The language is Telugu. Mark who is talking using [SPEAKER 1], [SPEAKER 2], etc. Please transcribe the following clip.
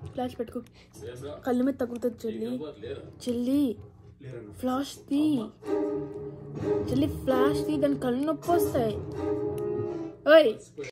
[SPEAKER 1] ఫ్లాష్ పెట్టుకో కళ్ళు మీద తగ్గుతుంది చెల్లి చెల్లి ఫ్లాష్ తీ చెల్లి ఫ్లాష్ తీ దాని కళ్ళు నొప్పి వస్తాయి ఓయ్